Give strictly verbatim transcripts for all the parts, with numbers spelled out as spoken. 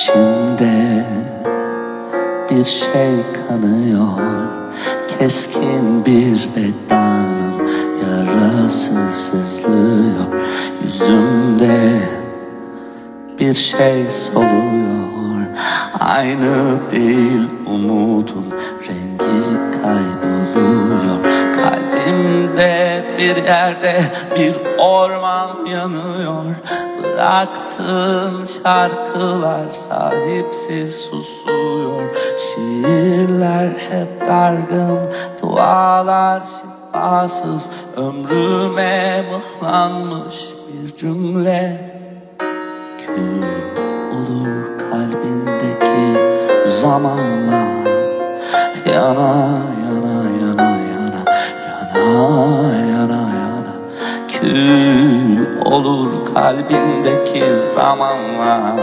İçimde bir şey kanıyor, keskin bir vedanın yarası sızlıyor. Yüzümde bir şey soluyor, aynı değil umudun rengi kayboluyor. Kalbimde bir yerde bir orman yanıyor. Bıraktığın şarkılar sahipsiz susuyor. Şiirler hep dargın, dualar şifasız. Ömrüme mıhlanmış bir cümle. Kül olur kalbindeki zamanla. Yana yana yana yana yana yana yana. Kül olur kalbindeki zamanla.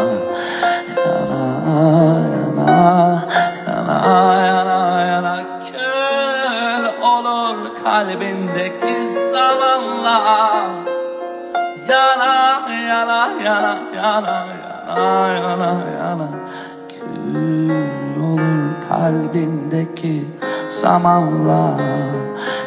Yana yana yana yana yana. Kül olur kalbindeki zamanla. Yana yana yana yana yana yana yana. Kül olur kalbindeki zamanla.